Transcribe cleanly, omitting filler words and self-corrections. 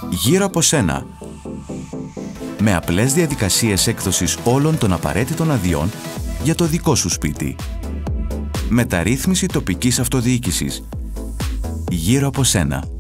Γύρω από σένα. Με απλές διαδικασίες έκδοσης όλων των απαραίτητων αδειών για το δικό σου σπίτι. Μεταρρύθμιση τοπικής αυτοδιοίκησης. Γύρω από σένα.